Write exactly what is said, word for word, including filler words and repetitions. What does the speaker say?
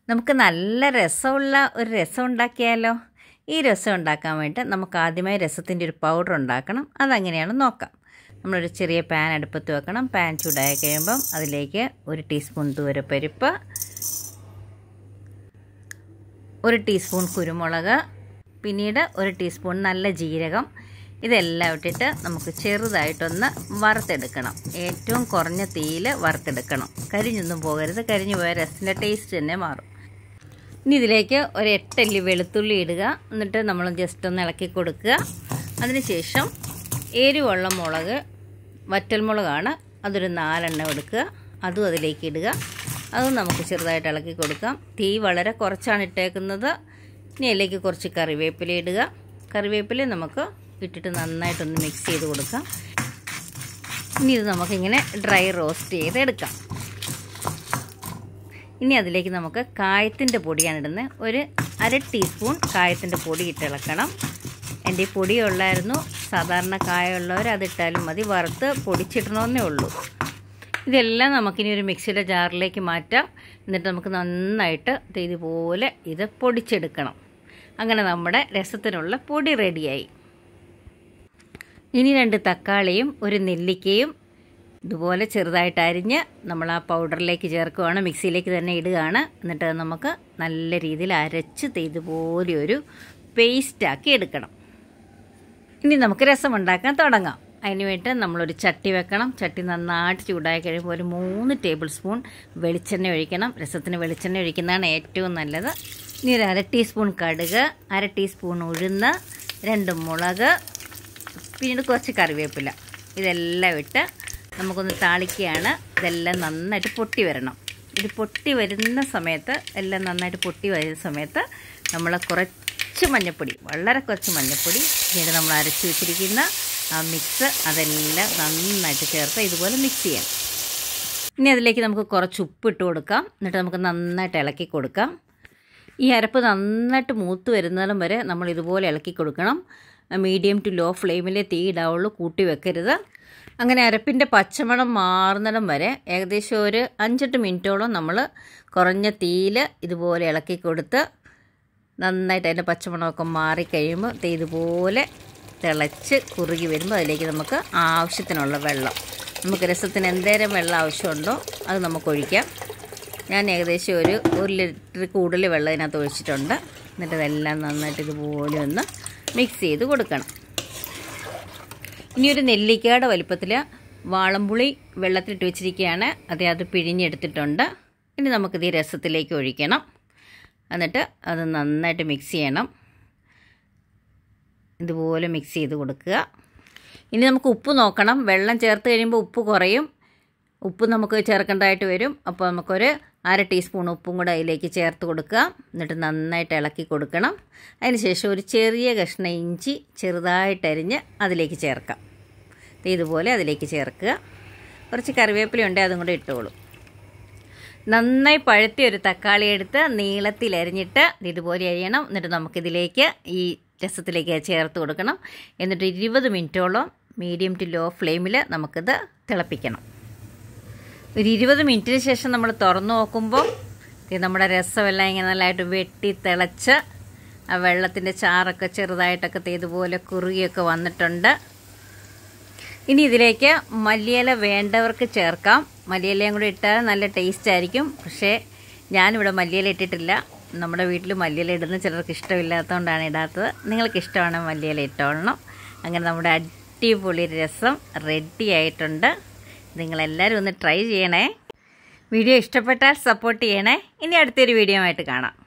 നമുക്ക് നല്ല രസമുള്ള ഒരു രസം ഉണ്ടാക്കിയാലോ? ഈ രസം ഉണ്ടാക്കാൻ വേണ്ടിയിട്ട് നമുക്ക് ആദ്യമായി രസത്തിൻ്റെ ഒരു പൗഡർ ഉണ്ടാക്കണം. അതെങ്ങനെയാണെന്ന് നോക്കാം. നമ്മളൊരു ചെറിയ പാൻ അടുപ്പത്ത് വെക്കണം. പാൻ ചൂടായി കഴിയുമ്പം അതിലേക്ക് ഒരു ടീസ്പൂൺ തൂരപ്പരിപ്പ്, ഒരു ടീസ്പൂൺ കുരുമുളക്, പിന്നീട് ഒരു ടീസ്പൂൺ നല്ല ജീരകം, ഇതെല്ലാം ഇട്ടിട്ട് നമുക്ക് ചെറുതായിട്ടൊന്ന് വറുത്തെടുക്കണം. ഏറ്റവും കുറഞ്ഞ തീയിൽ വറുത്തെടുക്കണം. കരിഞ്ഞൊന്നും പോകരുത്. കരിഞ്ഞു പോയ രസത്തിൻ്റെ ടേസ്റ്റ് തന്നെ മാറും. ഇനി ഇതിലേക്ക് ഒരു എട്ടല്ലി വെളുത്തുള്ളി ഇടുക. എന്നിട്ട് നമ്മൾ ജസ്റ്റ് ഒന്ന് ഇളക്കി കൊടുക്കുക. അതിനുശേഷം എരിവുള്ള മുളക്, വറ്റൽമുളകാണ്, അതൊരു നാലെണ്ണം എടുക്കുക. അതും അതിലേക്ക് ഇടുക. അതും നമുക്ക് ചെറുതായിട്ട് ഇളക്കി കൊടുക്കാം. തീ വളരെ കുറച്ചാണ് ഇട്ടേക്കുന്നത്. ഇനി അതിലേക്ക് കുറച്ച് കറിവേപ്പില ഇടുക. കറിവേപ്പില നമുക്ക് ഇട്ടിട്ട് നന്നായിട്ടൊന്ന് മിക്സ് ചെയ്ത് കൊടുക്കാം. ഇനി ഇത് നമുക്കിങ്ങനെ ഡ്രൈ റോസ്റ്റ് ചെയ്തെടുക്കാം. ഇനി അതിലേക്ക് നമുക്ക് കായത്തിൻ്റെ പൊടിയാണ് ഇടുന്നത്. ഒരു അര ടീസ്പൂൺ കായത്തിൻ്റെ പൊടി ഇട്ടിളക്കണം. എൻ്റെ ഈ പൊടി ഉള്ളായിരുന്നു. സാധാരണ കായമുള്ളവർ അതിട്ടാലും മതി. വറുത്ത് പൊടിച്ചിടണമെന്നേ ഉള്ളൂ. ഇതെല്ലാം നമുക്കിനി ഒരു മിക്സിയുടെ ജാറിലേക്ക് മാറ്റാം. എന്നിട്ട് നമുക്ക് നന്നായിട്ട് ഇതുപോലെ ഇത് പൊടിച്ചെടുക്കണം. അങ്ങനെ നമ്മുടെ രസത്തിനുള്ള പൊടി റെഡിയായി. ഇനി രണ്ട് തക്കാളിയും ഒരു നെല്ലിക്കയും ഇതുപോലെ ചെറുതായിട്ട് അരിഞ്ഞ് നമ്മൾ ആ പൗഡറിലേക്ക് ചേർക്കുകയാണ്. മിക്സിയിലേക്ക് തന്നെ ഇടുകയാണ്. എന്നിട്ട് നമുക്ക് നല്ല രീതിയിൽ അരച്ച് ഇതുപോലെ ഒരു പേസ്റ്റാക്കി എടുക്കണം. ഇനി നമുക്ക് രസം ഉണ്ടാക്കാൻ തുടങ്ങാം. അതിന് വേണ്ടി നമ്മളൊരു ചട്ടി വെക്കണം. ചട്ടി നന്നായിട്ട് ചൂടായി കഴിയുമ്പോൾ ഒരു മൂന്ന് ടേബിൾ സ്പൂൺ വെളിച്ചെണ്ണ ഒഴിക്കണം. രസത്തിന് വെളിച്ചെണ്ണ ഒഴിക്കുന്നതാണ് ഏറ്റവും നല്ലത്. ഇനി ഒരു അര ടീസ്പൂൺ കടുക്, അര ടീസ്പൂൺ ഉഴുന്ന്, രണ്ട് മുളക്, പിന്നീട് കുറച്ച് കറിവേപ്പില, ഇതെല്ലാം ഇട്ട് നമുക്കൊന്ന് താളിക്കുകയാണ്. ഇതെല്ലാം നന്നായിട്ട് പൊട്ടി വരണം. ഇത് പൊട്ടി വരുന്ന സമയത്ത് എല്ലാം നന്നായിട്ട് പൊട്ടി വരുന്ന സമയത്ത് നമ്മൾ കുറച്ച് മഞ്ഞൾപ്പൊടി, വളരെ കുറച്ച് മഞ്ഞൾപ്പൊടി, പിന്നീട് നമ്മൾ അരച്ച് വെച്ചിരിക്കുന്ന ആ മിക്സ് അതെല്ലാം നന്നായിട്ട് ചേർത്ത് ഇതുപോലെ മിക്സ് ചെയ്യാം. ഇനി അതിലേക്ക് നമുക്ക് കുറച്ച് ഉപ്പ് ഇട്ട് കൊടുക്കാം. എന്നിട്ട് നമുക്ക് നന്നായിട്ട് ഇളക്കി കൊടുക്കാം. ഈ അരപ്പ് നന്നായിട്ട് മൂത്ത് വരുന്നതിനും വരെ നമ്മൾ ഇതുപോലെ ഇളക്കി കൊടുക്കണം. മീഡിയം ടു ലോ ഫ്ലെയിമിലേ തീ ഇടാവുള്ളൂ, കൂട്ടി വെക്കരുത്. അങ്ങനെ അരപ്പിൻ്റെ പച്ചമണം മാറുന്നിടം വരെ ഏകദേശം ഒരു അഞ്ചെട്ട് മിനിറ്റോളം നമ്മൾ കുറഞ്ഞ തീയിൽ ഇതുപോലെ ഇളക്കി കൊടുത്ത് നന്നായിട്ട് അതിൻ്റെ പച്ചമണമൊക്കെ മാറിക്കഴിയുമ്പോൾ ഇതുപോലെ തിളച്ച് കുറുകി വരുമ്പോൾ അതിലേക്ക് നമുക്ക് ആവശ്യത്തിനുള്ള വെള്ളം, നമുക്ക് രസത്തിന് എന്തേരം വെള്ളം ആവശ്യമുണ്ടോ അത് നമുക്ക് ഒഴിക്കാം. ഞാൻ ഏകദേശം ഒരു ഒരു ലിറ്റർ കൂടുതൽ വെള്ളം ഇതിനകത്ത് ഒഴിച്ചിട്ടുണ്ട്. എന്നിട്ട് ഇതെല്ലാം നന്നായിട്ട് ഇതുപോലെ ഒന്ന് മിക്സ് ചെയ്ത് കൊടുക്കണം. ഇനി ഒരു നെല്ലിക്കയുടെ വലിപ്പത്തിൽ വാളംപുളി വെള്ളത്തിലിട്ട് വെച്ചിരിക്കുകയാണ്. അത് അത് പിഴിഞ്ഞെടുത്തിട്ടുണ്ട്. ഇനി നമുക്കിത് ഈ രസത്തിലേക്ക് ഒഴിക്കണം. എന്നിട്ട് അത് നന്നായിട്ട് മിക്സ് ചെയ്യണം. ഇതുപോലെ മിക്സ് ചെയ്ത് കൊടുക്കുക. ഇനി നമുക്ക് ഉപ്പ് നോക്കണം. വെള്ളം ചേർത്ത് കഴിയുമ്പോൾ ഉപ്പ് കുറയും. ഉപ്പ് നമുക്ക് ചേർക്കേണ്ടതായിട്ട് വരും. അപ്പോൾ നമുക്കൊരു അര ടീസ്പൂൺ ഉപ്പും കൂടെ അതിലേക്ക് ചേർത്ത് കൊടുക്കുക. എന്നിട്ട് നന്നായിട്ട് ഇളക്കി കൊടുക്കണം. അതിന് ശേഷം ഒരു ചെറിയ കഷ്ണം ഇഞ്ചി ചെറുതായിട്ടരിഞ്ഞ് അതിലേക്ക് ചേർക്കാം. ഇതുപോലെ അതിലേക്ക് ചേർക്കുക. കുറച്ച് കറിവേപ്പില ഉണ്ടെങ്കിൽ അതും കൂടെ ഇട്ടോളൂ. നന്നായി പഴുത്തിയ ഒരു തക്കാളി എടുത്ത് നീളത്തിൽ അരിഞ്ഞിട്ട് ഇതുപോലെ അരിയണം. എന്നിട്ട് നമുക്കിതിലേക്ക് ഈ രസത്തിലേക്ക് ചേർത്ത് കൊടുക്കണം. എന്നിട്ട് ഇരുപത് മിനിറ്റോളം മീഡിയം ടു ലോ ഫ്ലെയിമിൽ നമുക്കിത് തിളപ്പിക്കണം. ഒരു ഇരുപത് മിനിറ്റിന് ശേഷം നമ്മൾ തുറന്നു നോക്കുമ്പോൾ നമ്മുടെ രസമെല്ലാം ഇങ്ങനെ നല്ലതായിട്ട് വെട്ടി തിളച്ച് ആ വെള്ളത്തിൻ്റെ ചാറൊക്കെ ചെറുതായിട്ടൊക്കെ ഇതുപോലെ കുറുകിയൊക്കെ വന്നിട്ടുണ്ട്. ഇനി ഇതിലേക്ക് മല്ലിയില വേണ്ടവർക്ക് ചേർക്കാം. മല്ലിയിലയും കൂടി ഇട്ടാൽ നല്ല ടേസ്റ്റ് ആയിരിക്കും. പക്ഷേ ഞാനിവിടെ മല്ലിയില ഇട്ടിട്ടില്ല. നമ്മുടെ വീട്ടിൽ മല്ലിയില ഇടുന്ന ചിലർക്ക് ഇഷ്ടമില്ലാത്തതുകൊണ്ടാണ് ഇടാത്തത്. നിങ്ങൾക്ക് ഇഷ്ടമാണെങ്കിൽ മല്ലിയില ഇട്ടോളണം. അങ്ങനെ നമ്മുടെ അടിപൊളി രസം റെഡി ആയിട്ടുണ്ട്. നിങ്ങളെല്ലാവരും ഒന്ന് ട്രൈ ചെയ്യണേ. വീഡിയോ ഇഷ്ടപ്പെട്ടാൽ സപ്പോർട്ട് ചെയ്യണേ. ഇനി അടുത്തൊരു വീഡിയോ ആയിട്ട് കാണാം.